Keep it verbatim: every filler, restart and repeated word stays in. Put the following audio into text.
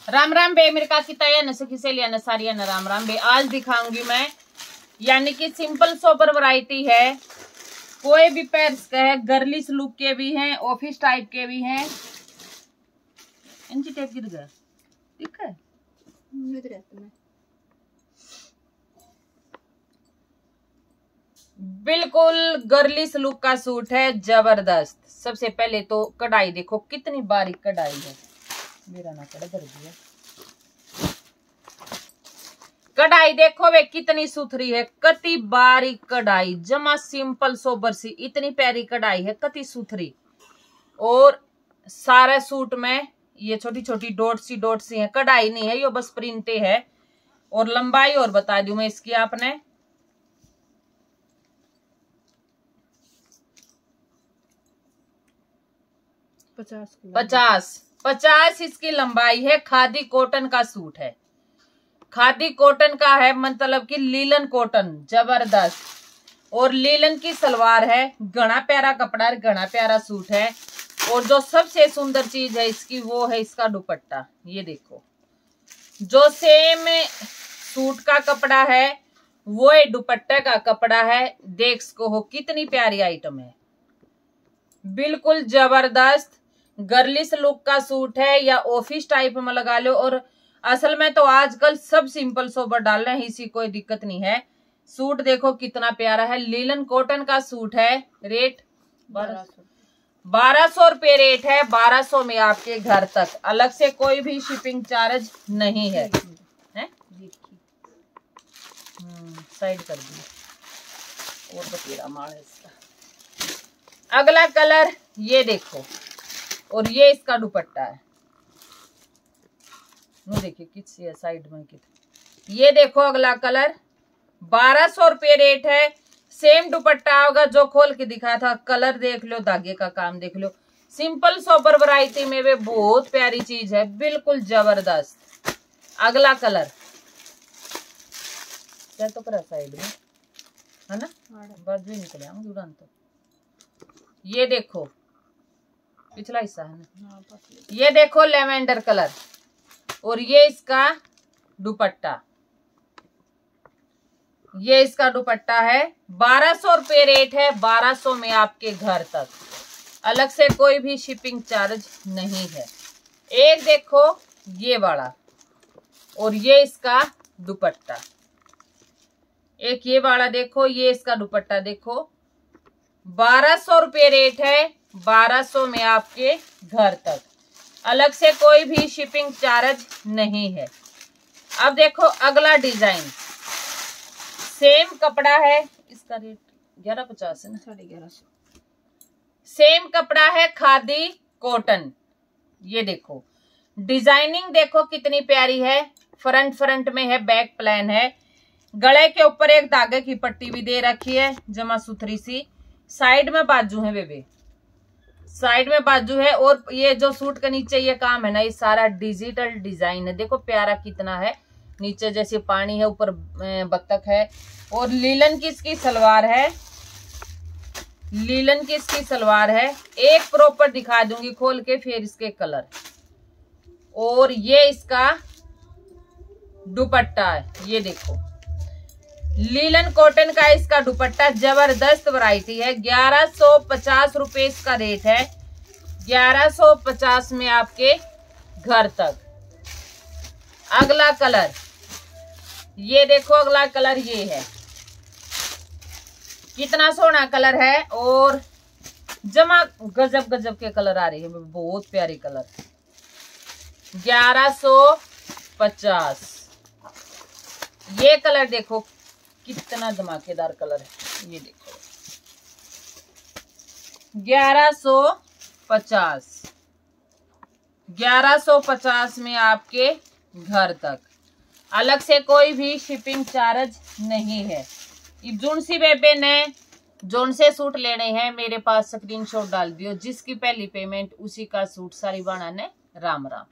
राम राम बे मेरे का किताया न सखी से लिया न सारिया न राम राम बे। आज दिखाऊंगी मैं यानी कि सिंपल सोबर वैरायटी है। कोई भी पैर्स का है, गर्लिश लुक के भी हैं, ऑफिस टाइप के भी हैं। इंची टेप गिर गया, ठीक है। बिल्कुल गर्लिश लुक का सूट है, जबरदस्त। सबसे पहले तो कढ़ाई देखो कितनी बारीक कढ़ाई है। मेरा ना कड़ा दर्द है। कढ़ाई देखो वे कितनी सुथरी है, कति बारीक कढ़ाई, जमा सिंपल सोबर सी, इतनी प्यारी कढ़ाई है, कति सुथरी। और सारे सूट में ये छोटी छोटी डॉट सी डॉट सी है, कढ़ाई नहीं है, ये बस प्रिंटे है। और लंबाई और बता दूं मैं इसकी आपने, पचास पचास पचास इसकी लंबाई है। खादी कॉटन का सूट है, खादी कॉटन का है, मतलब कि लीलन कॉटन, जबरदस्त। और लीलन की सलवार है, घना प्यारा कपड़ा है, घना प्यारा सूट है। और जो सबसे सुंदर चीज है इसकी वो है इसका दुपट्टा। ये देखो जो सेम सूट का कपड़ा है वो है दुपट्टे का कपड़ा है। देख सको हो कितनी प्यारी आइटम है, बिल्कुल जबरदस्त। गर्लिश लुक का सूट है या ऑफिस टाइप में लगा लो। और असल में तो आजकल सब सिंपल सोबर डाल रहे हैं, इसी कोई दिक्कत नहीं है। सूट देखो कितना प्यारा है, लीलन कॉटन का सूट है। रेट बारह सौ बारह सौ रुपये रेट है। बारह सौ में आपके घर तक, अलग से कोई भी शिपिंग चार्ज नहीं है, है? हम्म साइड कर दी और बतेरा मार इसका। अगला कलर ये देखो, और ये इसका दुपट्टा है। वो देखिए किसी है साइड में कित। ये देखो अगला कलर, बारह सौ रुपये रेट है। सेम दुपट्टा होगा जो खोल के दिखाया था। कलर देख लो, धागे का काम देख लो। सिंपल सोबर वैरायटी में भी बहुत प्यारी चीज है, बिल्कुल जबरदस्त। अगला कलर क्या तो करा साइड में है ना, बाजू निकले हम उड़ान। तो ये देखो पिछला हिस्सा है ना, ये देखो लेवेंडर कलर। और ये इसका दुपट्टा, ये इसका दुपट्टा है। बारह सौ रुपये रेट है। बारह सौ में आपके घर तक, अलग से कोई भी शिपिंग चार्ज नहीं है। एक देखो ये वाला, और ये इसका दुपट्टा। एक ये वाला देखो, ये इसका दुपट्टा देखो। बारह सौ रुपये रेट है। बारह सौ में आपके घर तक, अलग से कोई भी शिपिंग चार्ज नहीं है। अब देखो अगला डिजाइन, सेम कपड़ा है, इसका रेट ग्यारह पचास है ना, साढ़े ग्यारह सौ। सेम कपड़ा है, खादी कॉटन। ये देखो डिजाइनिंग देखो कितनी प्यारी है। फ्रंट फ्रंट में है, बैक प्लेन है। गले के ऊपर एक धागे की पट्टी भी दे रखी है, जमा सुथरी सी। साइड में बाजू है बेबे, साइड में बाजू है। और ये जो सूट के नीचे ये काम है ना, ये सारा डिजिटल डिजाइन है। देखो प्यारा कितना है, नीचे जैसे पानी है, ऊपर बत्तख है। और लीलन की इसकी सलवार है, लीलन की इसकी सलवार है। एक प्रॉपर दिखा दूंगी खोल के, फिर इसके कलर। और ये इसका दुपट्टा है, ये देखो लीलन कॉटन का इसका दुपट्टा, जबरदस्त वैरायटी है। ग्यारह सौ पचास रुपए इसका रेट है। ग्यारह सौ पचास में आपके घर तक। अगला कलर ये देखो, अगला कलर ये है, कितना सोना कलर है। और जमा गजब गजब के कलर आ रहे हैं, बहुत प्यारे कलर। ग्यारह सौ पचास। ये कलर देखो कितना धमाकेदार कलर है, ये देखो ग्यारह सौ पचास। ग्यारह सौ पचास में आपके घर तक, अलग से कोई भी शिपिंग चार्ज नहीं है। जोन सी बेबे ने जोन से सूट लेने हैं मेरे पास स्क्रीनशॉट डाल दियो, जिसकी पहली पेमेंट उसी का सूट सारी बना ने। राम राम।